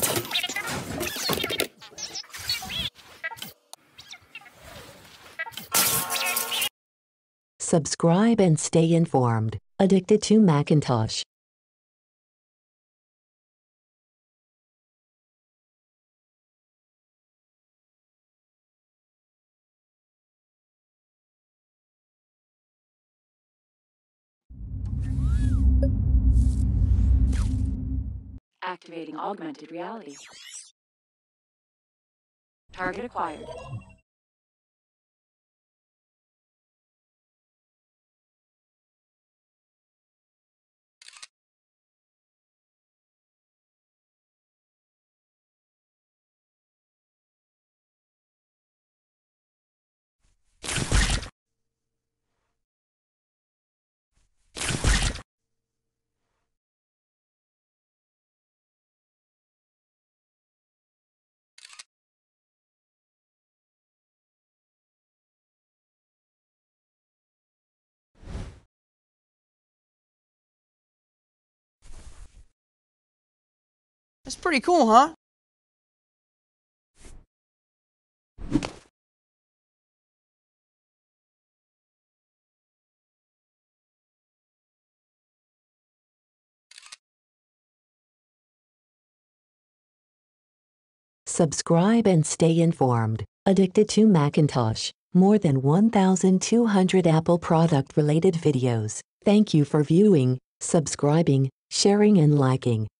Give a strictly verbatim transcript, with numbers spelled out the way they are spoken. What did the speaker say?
Subscribe and stay informed. Addicted to Macintosh. Activating augmented reality. Target acquired. That's pretty cool, huh? Subscribe and stay informed. Addicted to Macintosh. More than one thousand two hundred Apple product-related videos. Thank you for viewing, subscribing, sharing and liking.